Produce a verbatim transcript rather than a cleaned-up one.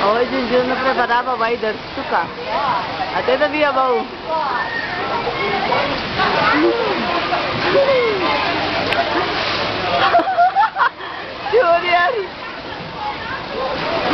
Hoje em dia eu não preparava vai dar Stuka. Até devia bom. Julian.